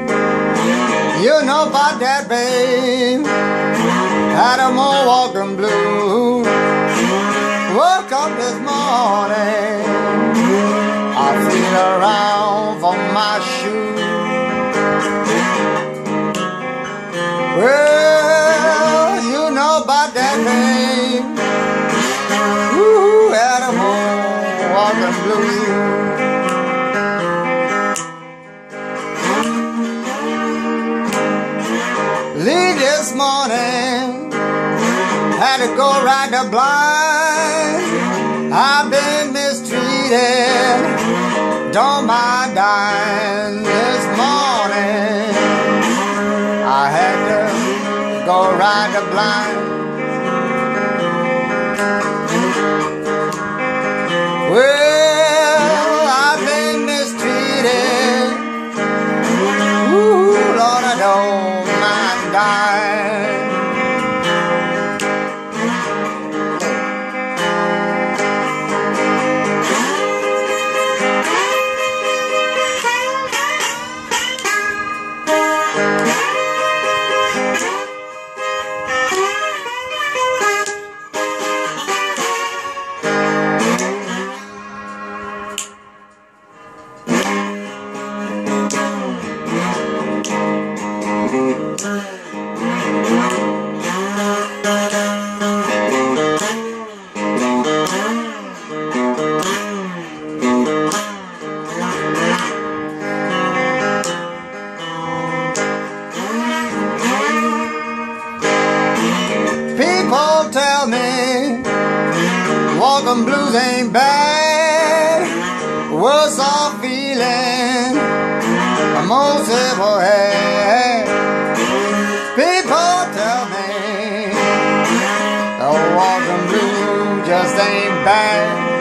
You know about that, babe. Had a more walking blues. Woke up this morning, I feel around for my shoes. Well, you know about that, babe. Ooh, had a more walking blues. Leave this morning, had to go ride the blind. I've been mistreated, don't mind dying. This morning I had to go ride the blind. Well, I've been mistreated. Ooh, Lord, I don't mind dying. People tell me Walkin Blues ain't bad. Worse off feeling most ever had. People tell me the Walkin Blues just ain't bad.